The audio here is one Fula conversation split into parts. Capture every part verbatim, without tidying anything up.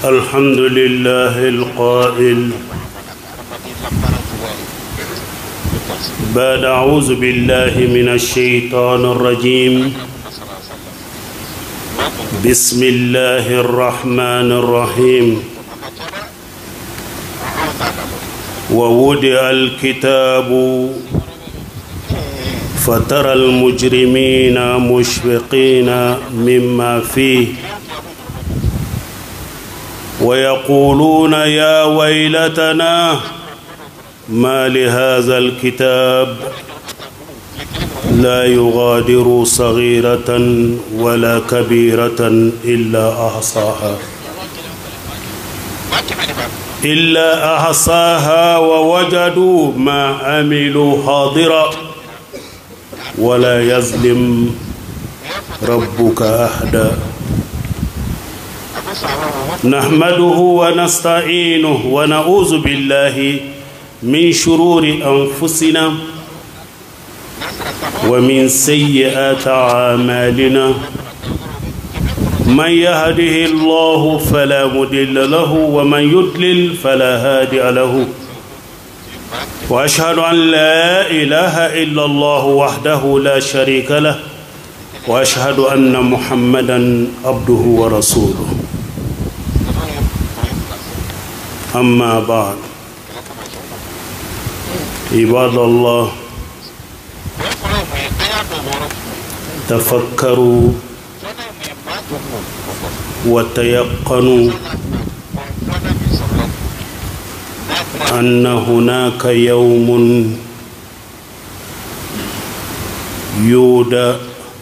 الحمد لله القائل بعد أعوذ بالله من الشيطان الرجيم بسم الله الرحمن الرحيم ووضع الكتاب فترى المجرمين مشفقين مما فيه ويقولون يا ويلتنا ما لهذا الكتاب لا يغادر صغيرة ولا كبيرة إلا أحصاها إلا أحصاها ووجدوا ما عملوا حاضرا ولا يظلم ربك أحدا نحمده ونستعينه ونعوذ بالله من شرور أنفسنا ومن سيئات أعمالنا من يهده الله فلا مضل له ومن يضلل فلا هادي له وأشهد أن لا إله إلا الله وحده لا شريك له وأشهد أن محمدا عبده ورسوله أما بعد عباد الله تفكروا وتيقنوا أن هناك يوم يودع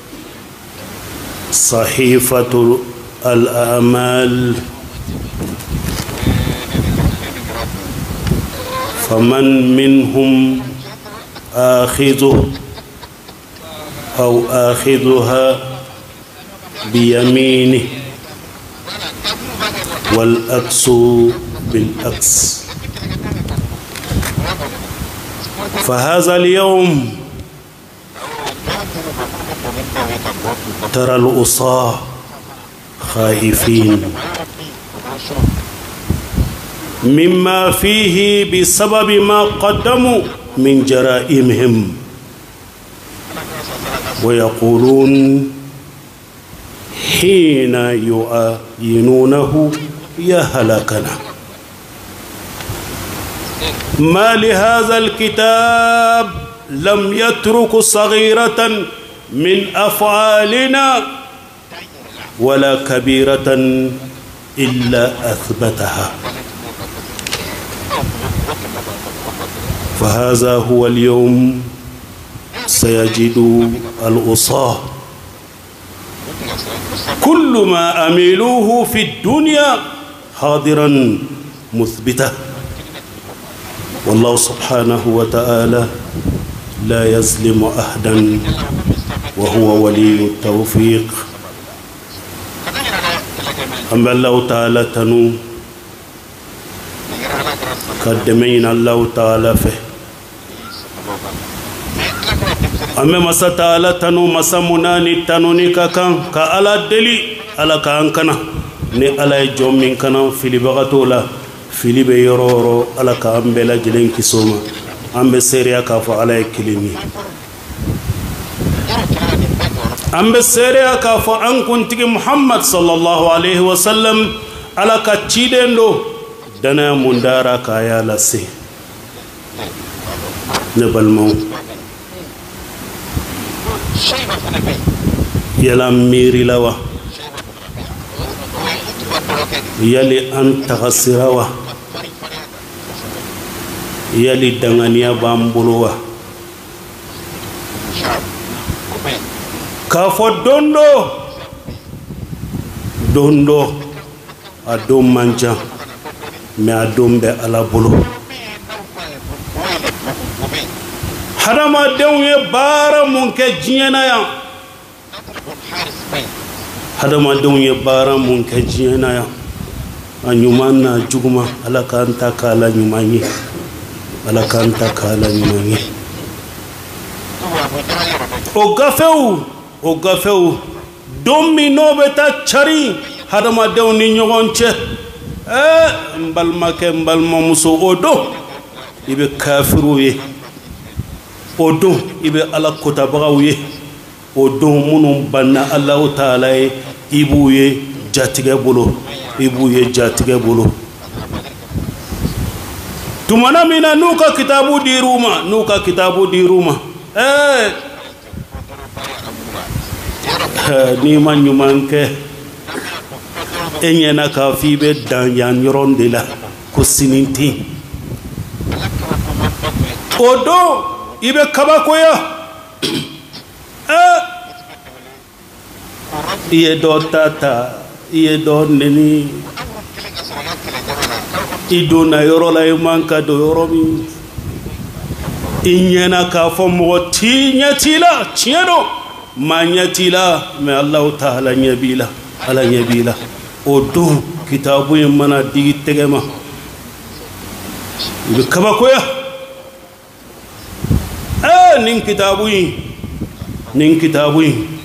صحيفة الأعمال فمن منهم آخذه أو آخذها بيمينه والعكس بالعكس فهذا اليوم ترى العصاة خائفين مما فيه بسبب ما قدموا من جرائمهم ويقولون حين يعاينونه يا هلاكنا ما لهذا الكتاب لم يترك صغيرة من أفعالنا ولا كبيرة إلا أثبتها فهذا هو اليوم سيجد العصاة كل ما أملوه في الدنيا حاضرا مثبتا والله سبحانه وتعالى لا يظلم أحدا وهو ولي التوفيق أما الله تعالى تنو قدمين الله تعالى فيه أما مسا تعالى تنو مسا مناني تنو نيكا كان كألا دلي ألا كان كنا ني ألا جوم من كنا في لبغتولا في لبيرورو ألا كان بلا جلين كسوما أم بسيريا كافو على كلمي أم بسيريا كافو أن كنت محمد صلى الله عليه وسلم ألا كتشيدن دو دنا مندارا كايا لسي نبال مو يلا ميري لوا يلي أنت غسروا يلي دنغانيا بامبولوا كافو دوندو دوندو أدوم مانجا ما أدوم بألا بلو حرما دون يبارا منك جينا يا حرما دون يبارا منك جينا يا أنيمانا جوما على كانتا كالا نيماني على كانتا كالا نيماني أوغافيو أوغافيو دومي نوبتا تشاري حرما دون نيوانچه eh mbalma ke mbalma muso odo ibe kafiru ye odo ibe ala kota bagaw ye odo munum banna Allah taala ye ibuye jatige bolo ibuye jatige bolo tumana mina nuka kitabu diruma nuka kitabu diruma eh ni man nyumanke enyena ka fibe dan yan yorondela ko sininti odo ibe kabakoya eh iye do tata iye do neni iduna yoro la manka do yoro mi inyena ka fo mo tinyatila chiedo manyatila me Allah taala nyabila ala nyabila odo kitabu mana digi tegema ibe kabakoya eh nin kitabu nin kitabu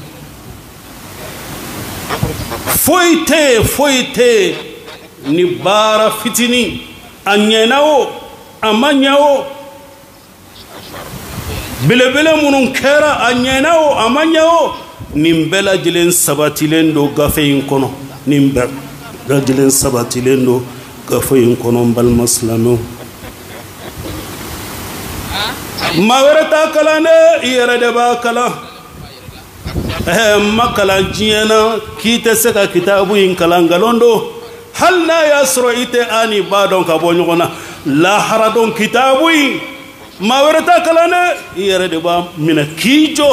foite foite ni bara fitini anyenao amanyao bele bele munun kera anyenao amanyao nimbela jilen sabatilen do gafeyin kono nimbela jilen sabatilen do gafeyin kono bal maslamo mawerata kalane yere de ba kala eh makala jiena kite seka kitabu in kalangalondo halna yasro ite ani badon ka bonyona la haradon kitabu mawerata kalane yere de ba mina kijo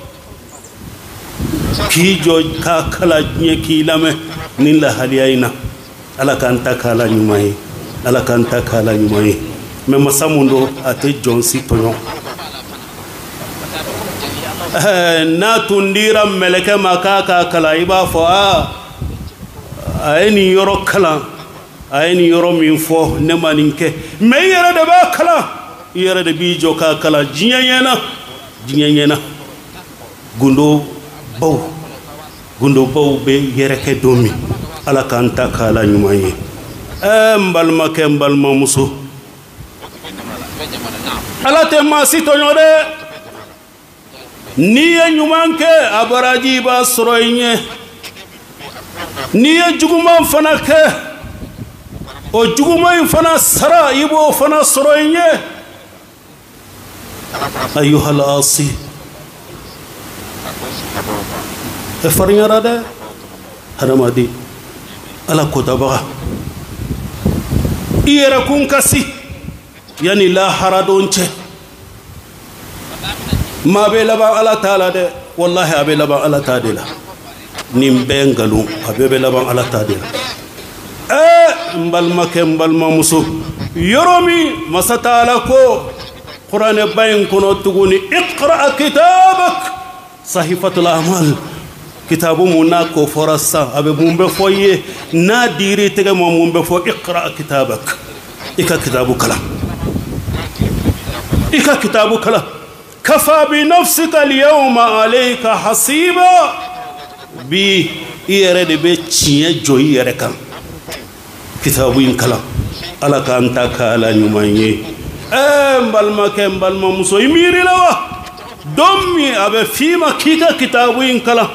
kijo ka kala nye kilame nilla haliyaina ala kanta kala nyumai ala kanta kala nyumai me masamundo ate jonsi tonyo na tundira meleke makaka kala iba fo a ayni yoro kala ayni yoro min fo ne maninke me yere de ba kala yere de bijo ka kala jinyena jinyena gundo baw gundo baw be yere ke domi ala kanta kala nyumayi e mbalma ke mbalma muso ala te masito nyode niye nyumanke abaraji ba soroyne niye juguman fana ke o juguman fana sara ibo fana soroyne ayuha al-asi e farinyara de hadamadi ala kotabaga iyera kun kasi yani la haradonche ma be laban ala taala de wallahi abe laban ala taadela nimbengalu abe be laban ala taadela eh mbalma ke mbalma muso yoromi masataala ko qur'an bayin kono tuguni iqra kitabak sahifatul amal kitabu munako forasa abe mumbe foye na diri tege mo mumbe fo iqra kitabak ika kitabu kala ika kitabu kala كفى بنفسك اليوم عليك حسيبا بي يرد بيتشي جو يركم كتابين كلام على كانتا كالا نيماني ام بالما كم بالما مسو يميري لوا دومي ابي فيما كيكا كتابين كلام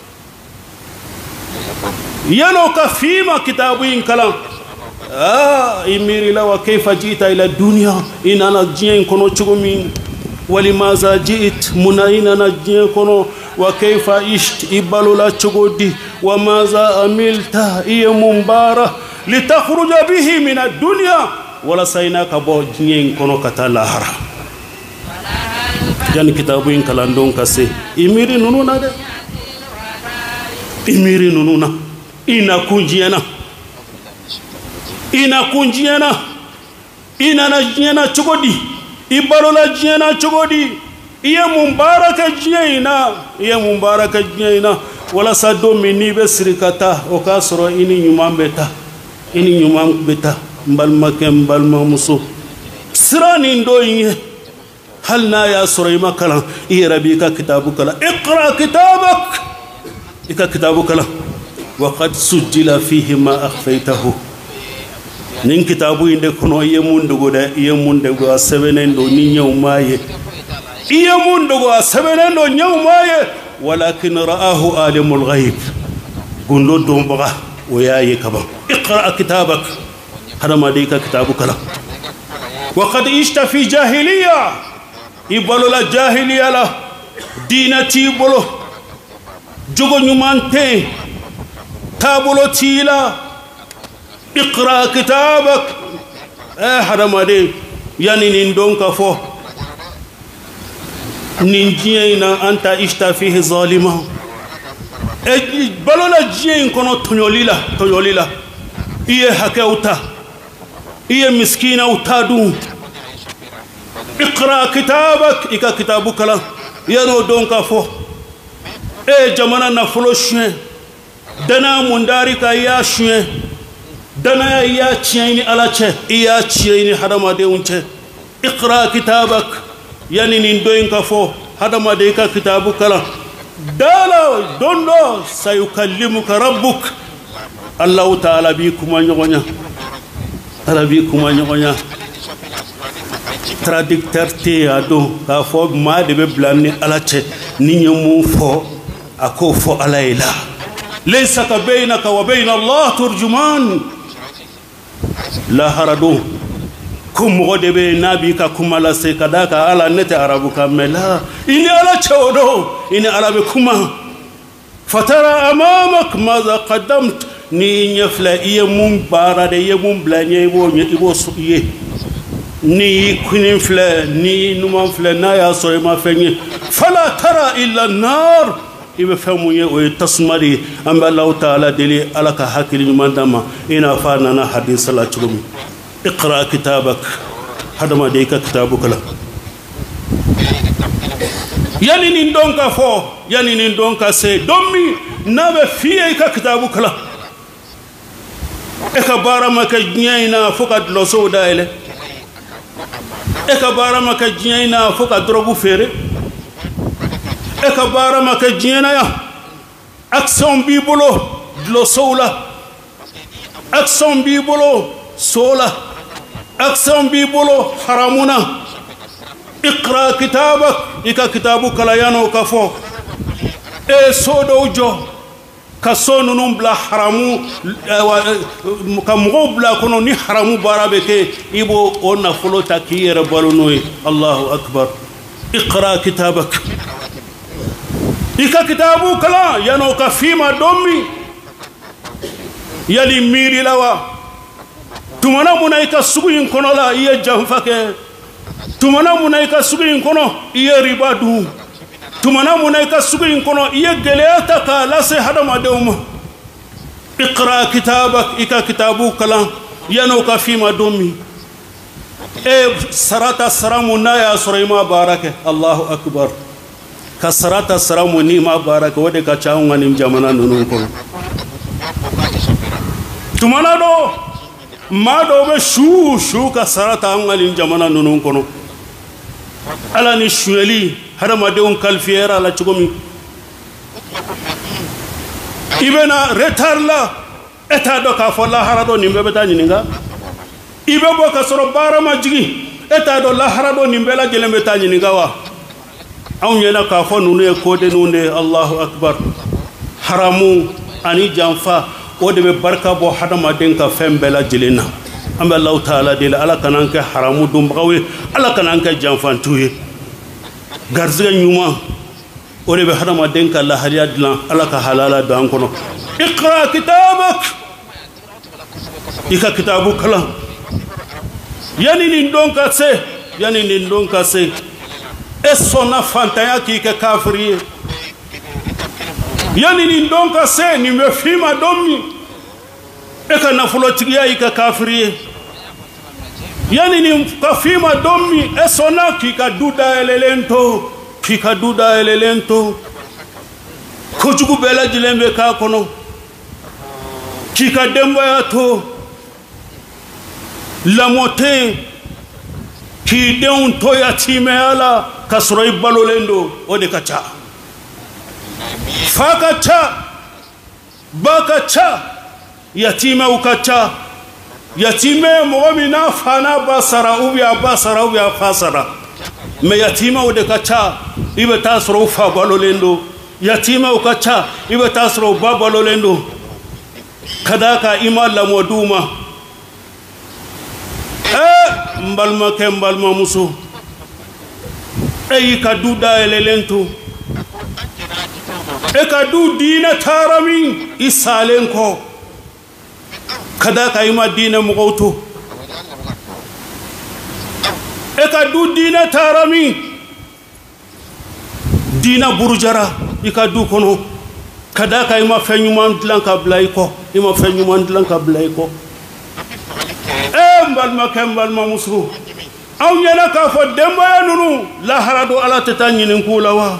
ينوك فيما كتابين كلام اه يميري لوا كيف جيت الى الدنيا ان انا جين كونو تشومين ولماذا جئت مناينا نجيكونو وكيف عشت إبالو لا تشغودي وماذا عملت إيه مبارة لتخرج به من الدنيا ولا سيناك بو جين كونو كتا لاهرا جان كتابين كلاندون كسي إميري نونونا دي إميري نونونا إنا كونجينا إنا كونجينا إنا نجينا تشغودي ibalola jiena chogodi iye mumbaraka jiena iye mumbaraka jiena wala sado mini be sirikata o kasro ini nyumambeta ini nyumambeta mbalma ke mbalma muso sirani ndoyinye halna ya surayma kala iye rabika kitabu kala iqra kitabak ika kitabu kala وقد سجل فيه ما أخفيته nin kitabu inde kono iye mun dugo de iye mun dugo a sebenen do ni nyaw maye iye mun dugo a sebenen do nyaw maye walakin ra'ahu alimul ghaib gundo dombaga o yaye kaba iqra kitabak hada ma dika kitabu kala wa qad ishta fi jahiliya ibalo la jahiliya la dinati bolo jogo nyumante tabulo tila اقرأ كتابك eh hadama de yani nin don ka fo nin jiena anta ishta fihi zalima e balola jien kono tonyolila tonyolila iye hakauta iye miskina utadu اقرأ كتابك ika kitabu kala yano don ka fo e jamana na foloshwe dana mundari ka ya shwe dana ya ciyeni alache iya ciyeni hadama de unche iqra kitabak yani nin doyin ka fo hadama de ka kitabu kala dala dondo sayukallimuka rabbuk allah ta'ala bi kuma nyogonya arabi kuma nyogonya traducteur te ado ka fo ma de be blanni alache ni nyamu fo ako fo alayla laysa ka baynaka wa bayna allah turjuman la haradu kum godebe nabi ka kumala se kadaka ala nete arabu kamela ini ala chodo ini arabe kuma fatara amamak maza qaddamt ni nyafla iye mum barade iye mum blanye bo ibo suye ni kunin fla ni numan fla na ya so ma fenye fala tara illa nar ibe famuye o tasmari amba allah taala deli alaka hakili mandama ina fana na hadith la chulumi اقرأ كتابك هذا ما ديك كتابك لا يعني نندون كفو يعني نندون كسي دومي نبى فيه كتابك لا إكبارا ما كجنينا فقط لصو دايله إكبارا ما كجنينا فقط دربو فيري إكبارا ما كجنينا يا أكسون بيبلو لصو لا أكسون بيبلو سولا أقسم بيبولو حرامنا اقرأ كتابك إكا كتابك لا يانو كفو إيه سودو جو كسونو نمبلا حرامو كمغو بلا كنو ني حرامو بارابك إبو أونا فلو تاكير بالونوي الله أكبر اقرأ كتابك إكا كتابك لا يانو كفيما دومي يلي ميري لوا tumana munaika suguin kono la iye jamfake tumana munaika suguin kono iye ribadu tumana munaika suguin kono iye geleta ka la se hadama dewma iqra kitabak ika kitabu kala yano ka fima domi e sarata saramu na ya suraima barake Allahu akbar ka sarata saramu ni ma barake wode ka chaunga ni jamana nunu kono tumana do mado be shu shu ka sarata angalin jamana nunun kono ala ni shueli harama de on kalfiera la chugomi ibena retarla eta do ka fola harado nimbe betani ninga ibe bo ka soro barama jigi eta do la harado nimbe la jele betani ninga wa aw nyena ka fo nunu e kode nunde Allahu akbar haramu ani jamfa ode be barka bo hadama denka fembela jilina amba allah taala dil ala kananka haramu dum bawe ala kananka janfantuye garziga nyuma ode be hadama denka la hariya dilan ala ka halala dan kono iqra kitabak ika kitabu kala yani ni ndonka se yani ni ndonka se esona fantaya ki ka kafiri yani ni ndonka se ni mefima domi eka nafulo tigiya ika kafiri yani ni kafima domi esona kika duda elelento kika duda elelento kujugu bela jilembe ka kono kika demba ya to la mote ki deun to ya time ala kasro ibalolendo ode kacha fakacha bakacha yatima ukacha يتيمة مؤمنة فانا بصرا وبيا بصرا وبيا فاسرا ما يتيمة ودكتا يبتاسرو فابالو لندو يتيمة وكتا يبتاسرو بابالو لندو كذاك إما لمودوما eh mbalma ke mbalma muso e ka du da elelento e ka du dina tarami isalenko kada ka ima dina mugoto e ka du dina tarami dina burjara e ka du kono kada ka ima fenyuman dlanka blaiko ima fenyuman dlanka blaiko mbalma kembalma musu aw nyana ka fo demba ya nunu la harado ala tatanyinin kula wa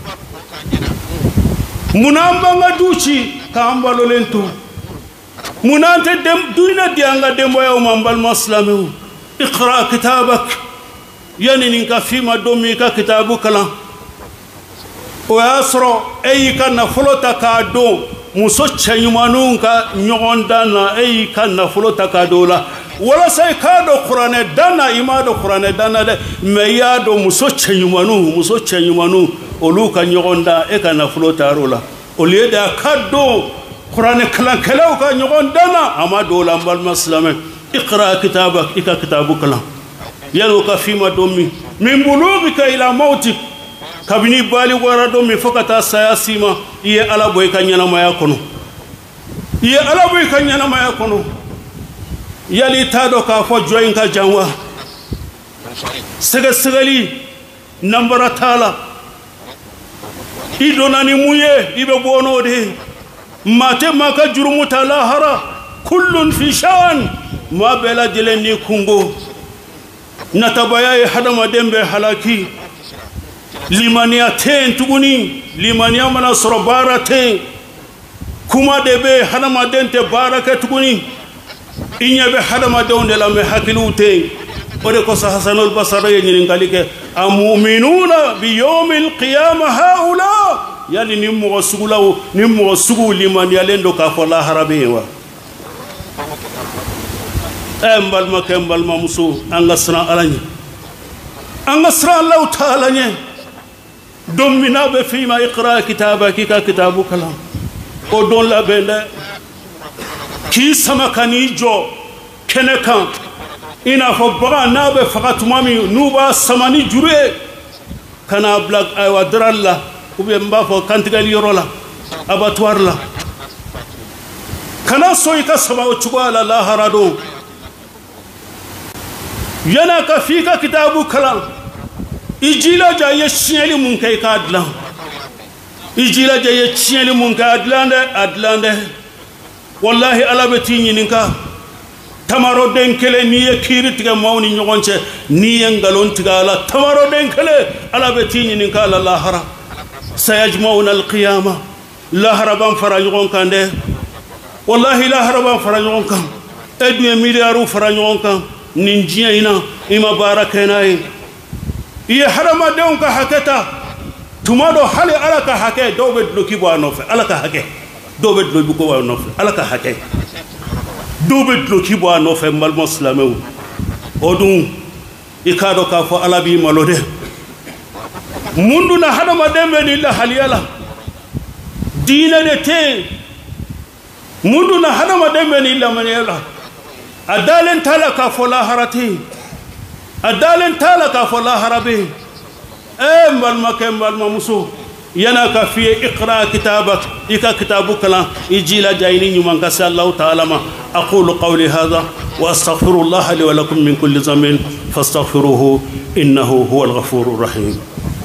munamba nga duci ka ambalo lento munante dem duina dianga demba ya mbalma islamu iqra kitabak yani ninka fima domi ka kitabu kala o asro ay kana flota ka do muso chenyumanu ka nyogondana ay kana flota ka dola wala sai ka do qur'ane dana ima do qur'ane dana de me ya do muso chenyumanu muso chenyumanu olu ka nyogonda e kana flota rola o lieu de ka do qur'ane kala kala ka nyogondana ama do la mbal maslame iqra kitabak ika kitabu kala yalo ka fima domi min bulugika ila mautik kabini bali wara domi fokata sayasima iye ala boy ka nyana maya kono iye ala boy ka nyana maya kono yali tado ka fo joyin ka janwa sega segali nambara tala idonani muye ibe bonode mate maka jurumu tala hara kullun fi shan ma bela dileni kungo natabaya hadama dembe halaki limania ten tuguni limania mana sorobara ten kuma debe hadama dente baraka tuguni inyabe hadama donde la me hakilute ode ko Hasanul Basri nyini ngalike amu'minuna bi yawmil qiyamah haula yali nimmo sugulaw nimmo sugu liman yalendo ka fo la harabewa embal makembal mamsu angasra alani angasra Allah ta'ala nye domina be fima iqra kitabaki ka kitabu kalam o don la bende ki sama kanijo kenekan ina fo baga nabe fakat mami nuba samani jure kana blag ay wadralla ube mba fo kantigal yorola abattoir la kana soyka sama o chugala la harado yana ka fika kitabu kalam ijila jaye chieli mun kay ka adlan ijila jaye chieli mun ka adlande adlande wallahi ala beti nyininka tamaro denkele niye kiritiga mawni nyogonche niye ngalon tigala tamaro denkele ala beti nyininka la lahara sayajmauna alqiyama lahara ban fara nyogon kande wallahi lahara ban fara nyogon kan edu miliaru fara nyogon kan ninjiya ina ima barakenai iye harama deunka haketa tumado hali alaka hake dobe dloki bo anofe alaka hake dobe dloki bo anofe alaka hake dobe dloki bo anofe mal muslimu odun ikado ka fo alabi malode mundu na hadama dembe ni la haliyala dina de te mundu na hadama dembe ni la manela adalen talaka fo la harati adalen talaka fo la harabi embal makembal mamuso yana ka fi iqra kitabak ika kitabuka la ijila jaini nyuma ngasa Allah ta'ala ma aqulu qawli hadha wa astaghfirullah li wa lakum min kulli dhanbin fastaghfiruhu innahu huwal ghafurur rahim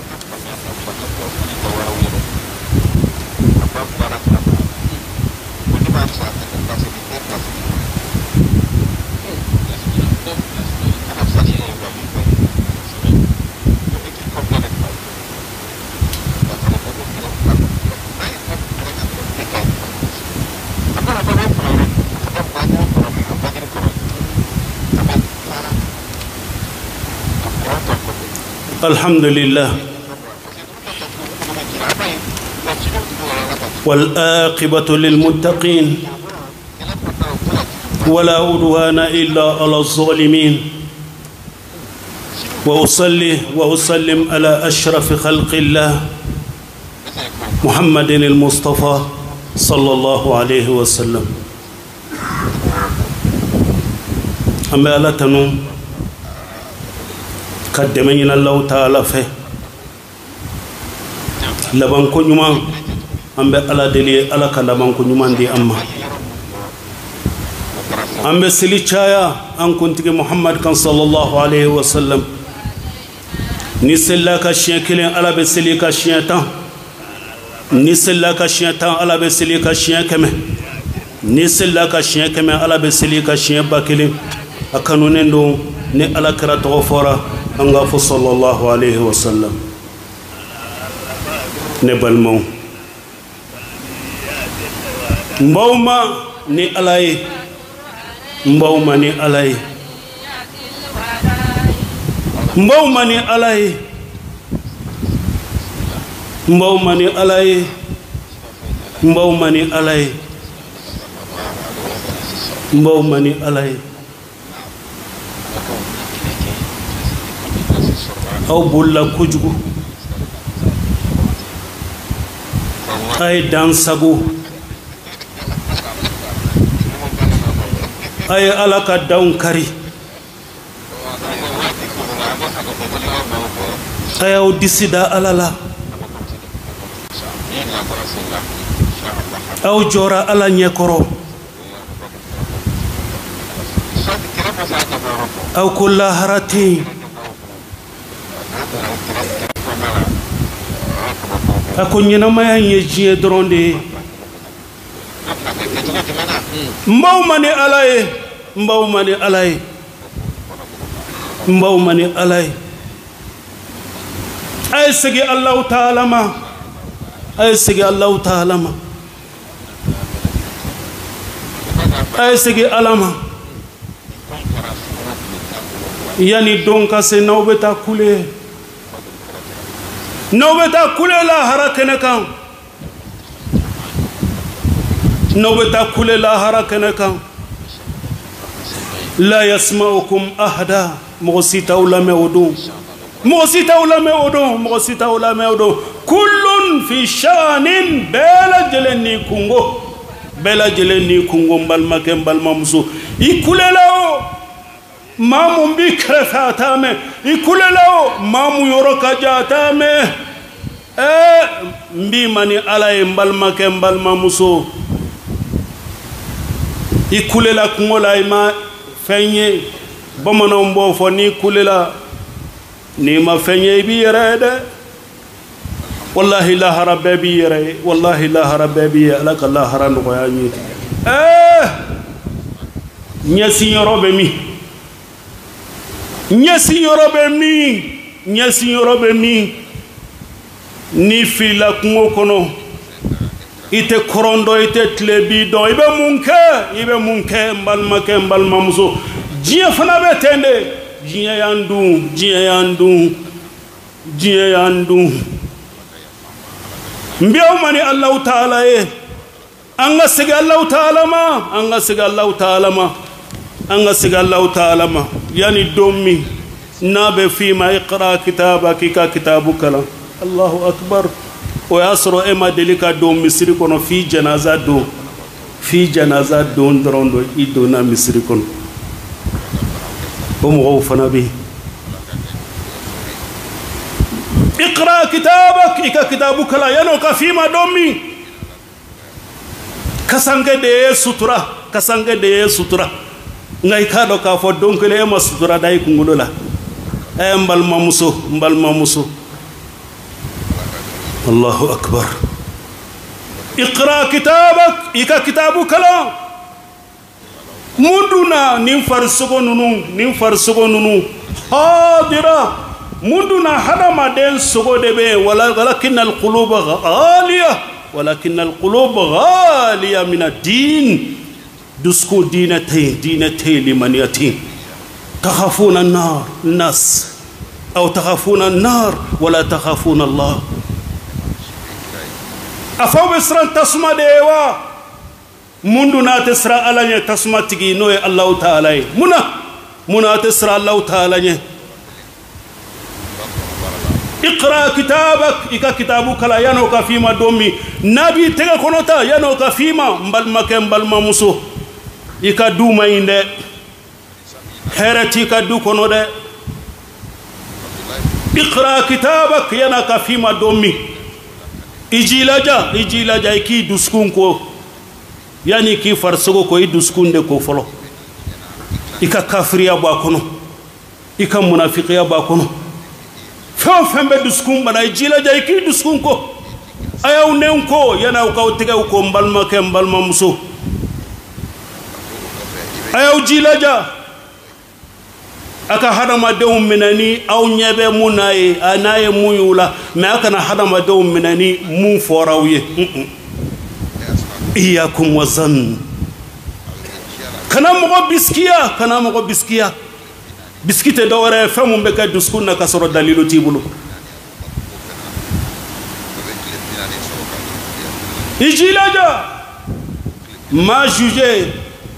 الحمد لله والآقبة للمتقين ولا عدوان إلا على الظالمين وأصلي وأسلم على أشرف خلق الله محمد المصطفى صلى الله عليه وسلم أما على تنوم قدمنا الله تعالى فيه لبان كنيما أما على دليل على كلام كنيما دي أما أما سلي شايا أن كنت محمد كان صلى الله عليه وسلم نسلا كشيء كلين على بسلي كشيء تان نسلا كشيء تان على بسلي كشيء كم نسلا كشيء كم على بسلي كشيء باكلين أكانون دو ne ala kira tɔgɔ fɔra an ka fɔ sallallahu alaihi wasallam ne balimaw n baw ma ni ala ye n baw ma ni ala ye n baw ma ni ala ye n baw ma ni ala ye n baw ma ni ala ye n baw ma ni ala ye aw bolla kojugu ay dansago ay ala ka dawn kari ay aw disida alala aw jora ala nyekoro aw kulla harati ako ñinamaya ye jiye doron de mbaw mani alaye mbaw mani alaye mbaw mani alaye ay sigi allahu taala ma ay sigi allahu taala ma ay sigi alama yani donka se nawbeta kule نوبتا كل لا هركنا كان نوبتا كل لا هركنا كان لا يسمعكم أحدا مغسيتا ولا مودو مغسيتا ولا مودو مغسيتا ولا مودو كل في شان بلا جلني كونغو بلا جلني كونغو بالمكان بالمامسو يكل له mamu mbikre fatame ikulelo mamu yoroka jatame eh mbi mani ala mbalma ke mbalma muso ikulela kungola ima fenye bomano mbo fo ni kulela ni ma fenye bi yerede wallahi la harabbe bi yere wallahi la harabbe bi alaka allah haran ko yaani eh nyasi yorobe mi nyasi yorobe mi nyasi yorobe mi ni fila kungo kono ite korondo ite tlebi do ibe munke ibe munke mbalma ke mbalma muso jiya fana be tende jiya yandu jiya yandu jiya yandu mbiyaw mani allah taala e anga siga allah taala ma anga siga allah taala ma anga siga allah taala ma yani domi nabe fi ma iqra kitabaka ka kitabuka la allahu akbar o yasro ema delika do misri kono fi janaza do fi janaza do ndrondo ido na misri kono o mo fana bi اقرا كتابك ka kitabuka la yano ka fi ma domi kasange de sutura kasange de sutura ngay kado ka fo donc le ma sutura day ko ngulola e mbal mamuso mbal mamuso الله أكبر اقرأ كتابك إيكا كتابك لا مدنا ننفر سغنونو ننفر سغنونو حاضرة مدنا هذا ما دين سغو دبي ولكن القلوب غالية ولكن القلوب غالية من الدين دسكو دينتين دينتين لمن يتين تخافون النار الناس أو تخافون النار ولا تخافون الله أفهم إسران تسمى ديوا mundu na tesra alanye tasmatigi no e Allah ta'ala muna muna tesra Allah ta'ala nye اقرأ كتابك إكا كتابك لا ينو كفيما دومي نبي تيغا كونوتا ينو كفيما مبال مكان مبال ماموسو إكا دوما يندي هرتي إكا دو كونو دي اقرأ كتابك ينا كفيما دومي إجي لجا إجي لجا إكي دوسكون كو يعني كي فرسوكو كو دوسكون دي كو فلو إكا كافريا باكونو إكا منافقيا باكونو fɛn fɛn bɛ dusukun bana i jilaja i k'i dusukun ko a y'aw nɛn ko yan'aw k'aw tɛgɛw ko n balimakɛ n balimamuso a y'aw jilaja a ka hadamadenw minɛ ni aw ɲɛ bɛ mun n'a ye a n'a ye mun y'u la mɛ a kana hadamadenw minɛ ni mun fɔra aw ye iyakum wa zan kana mɔgɔ bisikiya kana mɔgɔ bisikiya biskite dawara fɛn mun bɛ kɛ dusukun na ka sɔrɔ dalilu t'i bolo i jilaja ma juge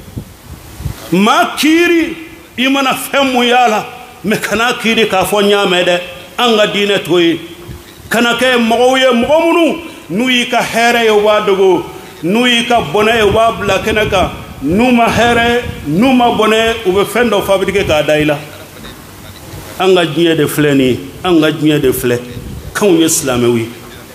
ma kiiri i mana fɛn mun y'a la mɛ kana kiiri k'a fɔ n y'a mɛn dɛ an ka diinɛ to ye kana kɛ mɔgɔw ye mɔgɔ minnu n'u y'i ka hɛrɛ ye u b'a dogo n'u y'i ka bɔnɛ ye u b'a bila kɛnɛ kan n'u ma hɛrɛ n'u ma bɔnɛ u bɛ fɛn dɔ fabriquer k'a da i la an ka diɲɛ de filɛ nin ye an ka diɲɛ de filɛ kanw ye silamɛw ye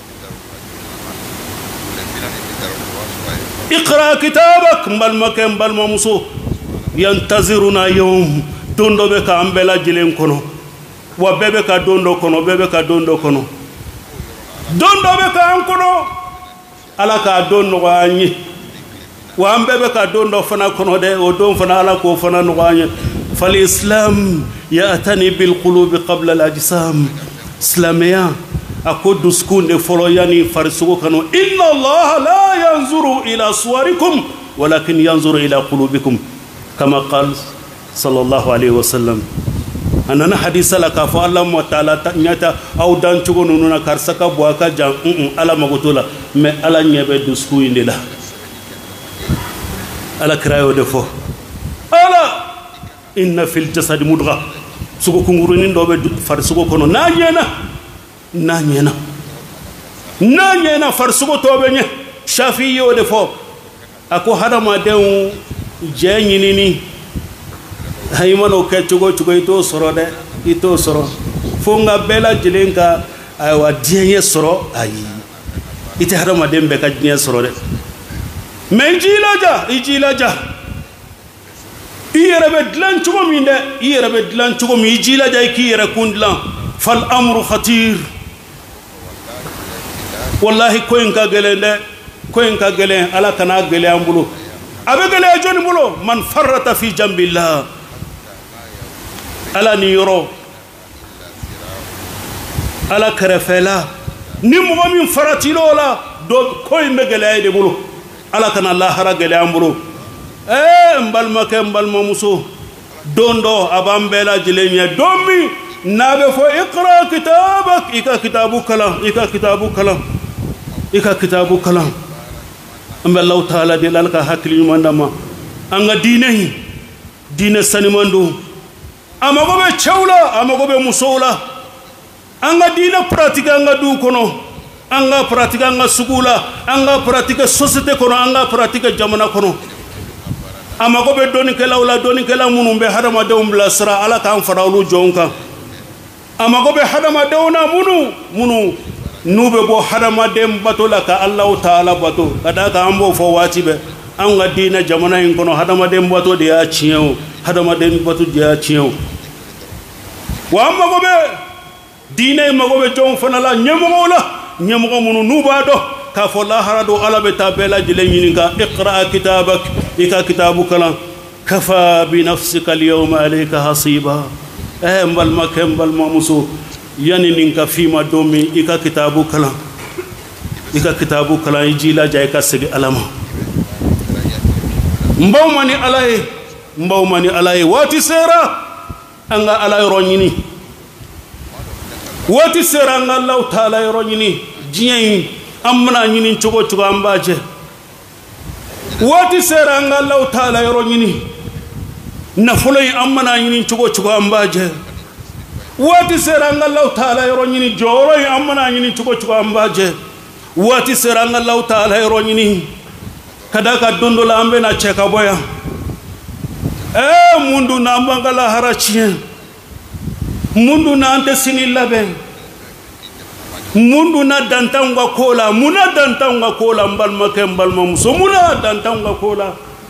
اقرأ كتابك مبالمك مبالماموسو ينتظرنا يوم دوندو بك أمبلا جلين كنو وبيبك دوندو كنو بيبك دوندو كنو دوندو بك أنكنو على كدوندو غاني وأمبيبك دوندو فنا كنو ده ودون فنا على كو فنا نغاني فالإسلام يأتني بالقلوب قبل الأجسام إسلاميا أكو دسكون دي فلو يعني فرسوكو كانوا إن الله لا ينظر إلى صوركم ولكن ينظر إلى قلوبكم كما قال صلى الله عليه وسلم أنا حديث لك فالله وتعالى نيتا أو دان تشغو نونا كارسكا بواكا جان ألا مغتولا ما ألا نيبه دسكوين دي لا ألا كرايو دفو ألا إن في الجسد مدغة سوكو كنغرونين دوبه فرسوكو كانوا ناجينا nanyena nanyena farsugo tobenye shafi yo defo ako hadama den je nyinini haymano ke chugo chugo ito soro de ito soro fonga bela jilenka aywa dienye soro ayi ite hadama den be ka dienye soro de menjilaja ijilaja iyere be dlan chugo minde iyere be dlan chugo mi ijilaja ikiyere kundlan fal amru khatir wallahi koyin ka gelen de koyin ka gelen ala kana gele ambulo abe gele joni bulo man farrata fi jambillah ala ni yoro ala karafela ni mo min farati lola do koyin be gele de bulo ala kana allah hara gele ambulo eh mbal make mbal mamuso dondo abambela jilenya domi nabe fo iqra kitabak ika kitabu kalam ika kitabu kalam ika kitabu kalam amba allah taala de lalka hakli mandama anga dine dine sanimandu amago be chawla amago be musola anga dine pratique anga du kono anga pratique anga sugula anga pratique société kono anga pratique jamana kono amago be doni kala wala doni kala munum be hadama de umbla sra ala kan farawlu jonka amago be hadama dewna munu munu nube bo hadama dem bato la ka allah taala bato kada ka ambo fo wati be an ga dina jamana in kono hadama dem bato de ya chiyo hadama dem bato de ya chiyo wa amago be dina mago be jon fana la nyemo la nyemo munu nuba do ka fo la harado ala be tabela jile nyininga iqra kitabak ika kitabuka la kafa bi nafsika al yawma alayka hasiba eh mbal makem mbal mamuso yani ninka fima domi ika kitabu kala ika kitabu kala injila jay ka sigi alama mbawmani alay mbawmani alay wati sera anga alay ronyini wati sera anga allah taala ronyini jiyen amna nyini chogo chogo ambaje wati sera nga Allah taala yoro nyini nafolo yi amana nyini chugo chugo ambaje wati sera nga Allah taala yoro nyini joro yi amana nyini chugo chugo ambaje wati sera nga Allah taala yoro nyini kadaka dondo la ambe na cheka boya eh mundu na mbangala harachien mundu na ante sini labe mundu na dantangwa kola muna dantangwa kola mbalma ke mbalma muso muna dantangwa kola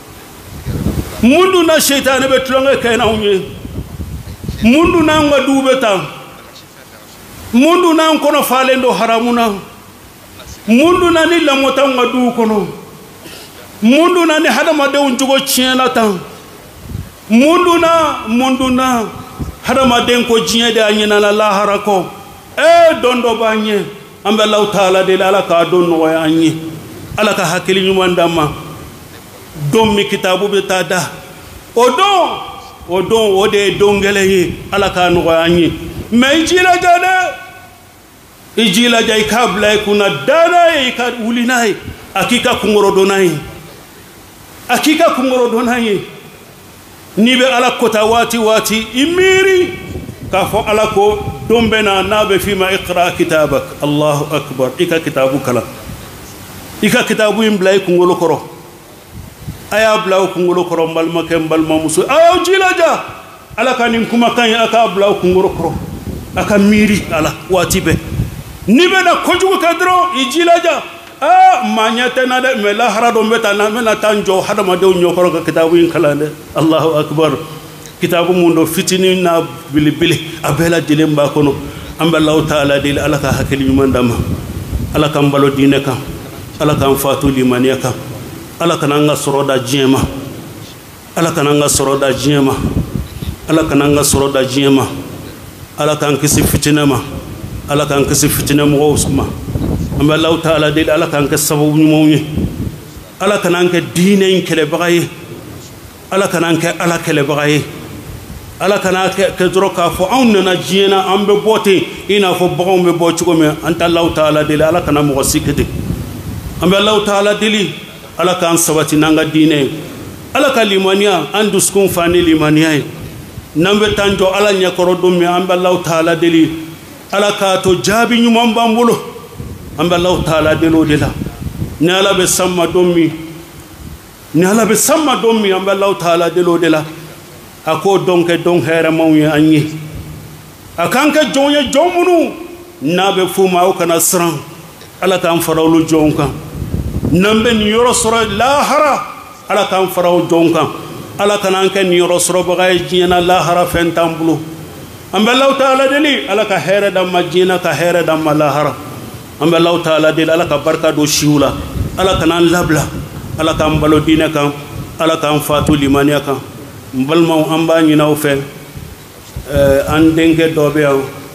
mundu na shaytan be tlonga kayna unye mundu na ngwa dube tam mundu na kono falendo haramuna mundu na ni lamota ngwa du kono mundu na ni hadama de unjugo chiena tam mundu na mundu na hadama den ko jinya de anyina la lahara ko e dondo banye ambe Allah taala de ala ka don no anyi ala ka hakili nyumandama dommi kitabu be tada odon odon ode dongele yi ala ka no anyi me jila jade ijila jay kabla kuna dana yi ka ulinai akika kungoro donai akika kungoro donai nibe ala kota wati wati imiri kafo ala ko dombena nabe fima iqra kitabak Allahu akbar ika kitabu kala ika kitabu imblay kungolo koro aya blaw kungolo koro malma kem balma musu ayo jilaja ala kanin kuma kan aka blaw kungolo koro aka miri ala watibe nibe na kojugo kadro ijilaja ah manyate na de mela harado meta na mena tanjo hadama de nyokoro ka kitabu in kala de Allahu akbar kitabu mundo fitini na bili bili abela dilemba kono amba Allah taala dil alaka hakili mandama alaka mbalo dine kam alaka fatu limaniya kam alaka nanga soroda jema alaka nanga soroda jema alaka nanga soroda jema alaka nkisi fitina ma alaka nkisi fitina mo usma amba Allah taala dil alaka nka sababu nyumomi alaka nanka dine kele bagaye alaka nanka alaka kele bagaye ala kana ke droka fo awna jina ambe bote ina fo bagom be bo chugo me anta Allah taala dili ala kana mo sikete ambe Allah taala dili ala kan sabati nanga dine ala kalimania andus kun fani limania nambe tanjo ala nyakoro dum me ambe Allah taala dili ala ka to jabi nyum bambulo ambe Allah taala dilo dila ne ala be samma dommi ne ala be samma dommi ambe Allah taala dilo dila ako donke don hera mawye anyi akanka jonye jomunu nabe fuma o kana sran ala kan farawlu jonka nambe ni yoro soro lahara ala kan faraw jonka ala kan kan ni yoro soro bagay jina lahara fentambulu ambe Allah taala deli ala ka hera dam majina ka hera dam lahara ambe Allah taala deli ala ka barka do shiula ala kan labla ala kan balo dina kan ala kan fatu limaniya kan mbalma amba nyinaw fe euh an denke dobe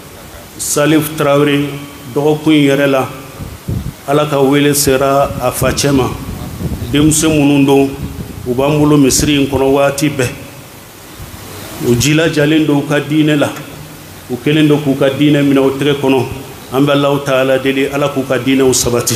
Salif Traoré do ko yerela ala ka wele sera afachema demse munundo ubambulo misri kono wati be ujila jalendo ka dine la u kelendo ku ka dine mina o tre kono amba Allah taala deli ala ku ka dine o sabati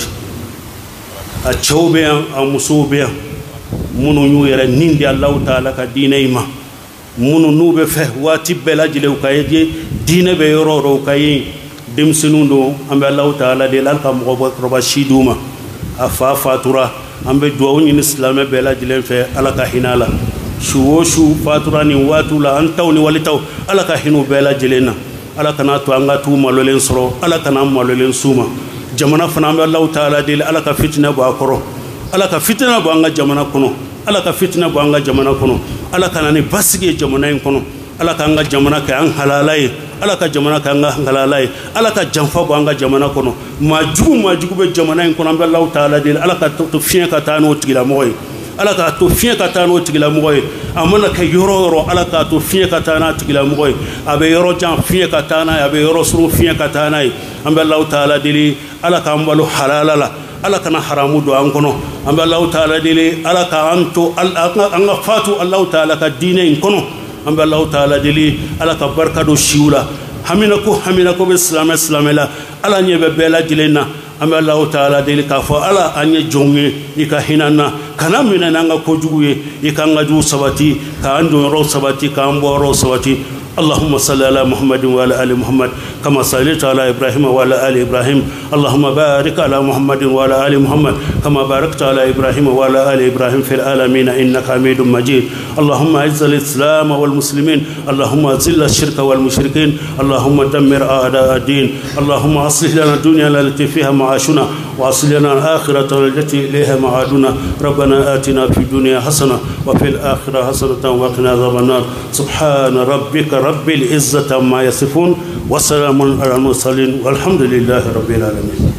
a chawbe a musube munu ñu yere nindi Allah taala ka dine ima munu nube fe wati bela jile u kaye dine be yororo kaye demsenundo ambe Allah taala de lal kam go roba shiduma afa fatura ambe duwa ni islam bela jile fe alaka hinala shuwo shu fatura ni watu la antaw ni walitaw alaka hinu bela jilena alaka na to anga tu malolen soro alaka na malolen suma jamana fana ambe Allah taala de alaka fitna ba koro alaka fitna ba anga jamana kono alaka fitna ba anga jamana kono alaka nani basige jamana en kono alaka anga jamana ka an halalai alaka jamana ka anga halalai alaka jamfa ba anga jamana kono majugu majugu be jamana en kono ambe Allah taala de alaka to fien ka tano tigila moy alaka to fien ka tano tigila moy amana ka yoro yoro alaka to fien ka tana tigila moy abe yoro jam fien ka tana abe yoro suru fien ka tana ambe Allah taala de alaka ambalu halalala alaka na haramu do an kono ambe Allah taala dele alaka anto anga fatu Allah taala ka dine in kono ambe Allah taala dele alaka barka do shiula hamina ko hamina ko be islam islamela ala nyebe bela dilena أما الله تعالى دلك فألا أن يجوني إكهننا كنا من أنغا كوجوي إكانغا جو سباتي كأندو رو سباتي كأمبو رو سباتي اللهم صل على محمد وعلى آل محمد كما صليت على إبراهيم وعلى آل إبراهيم اللهم بارك على محمد وعلى آل محمد كما باركت على إبراهيم وعلى آل إبراهيم في العالمين إنك حميد مجيد اللهم أعز الإسلام والمسلمين اللهم أذل الشرك والمشركين اللهم دمر أعداء الدين اللهم أصلح لنا الدنيا التي فيها معاشنا وأصلح لنا الآخرة التي إليها معادنا ربنا آتنا في الدنيا حسنة وفي الآخرة حسنة وقنا عذاب النار سبحان ربك رب العزة عما يصفون وسلام على المرسلين والحمد لله رب العالمين.